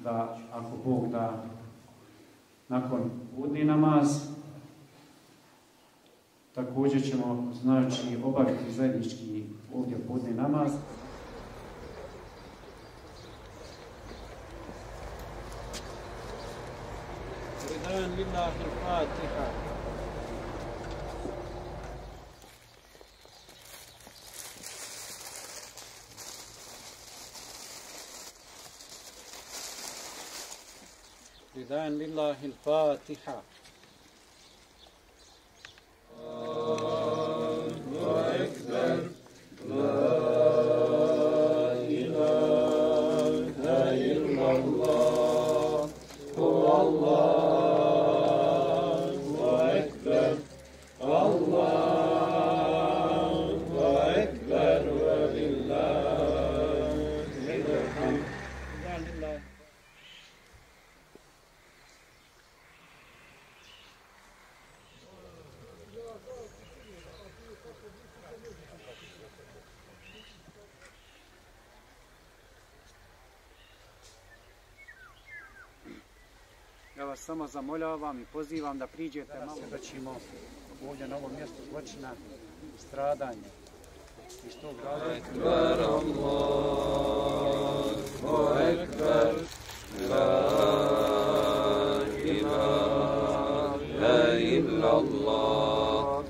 da ako Bog da nakon podni namaz također ćemo znači obaviti zajednički ovdje podni namaz. Ridan lillahi al-Fatiha. Ridan lillahi al-Fatiha. Ja vas samo zamoljavam i pozivam da priđete malo da ćemo ovdje na ovom mjestu zločina stradanje. Iz tog razloga. Ekber Allahu Ekber, la ilaha illallah,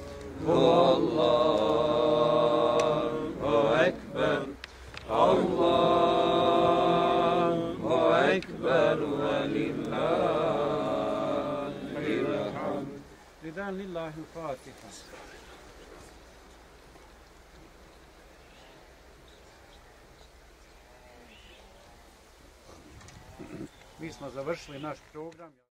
Allahu Ekber, Allahu Ekber, velillahi hamd. Ridan lillahi al-Fatiha. Mi smo završili naš program.